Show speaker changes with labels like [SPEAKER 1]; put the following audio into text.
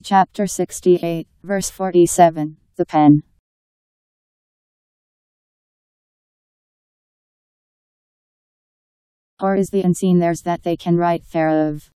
[SPEAKER 1] Chapter 68, verse 47, the pen. Or is the unseen theirs that they can write thereof?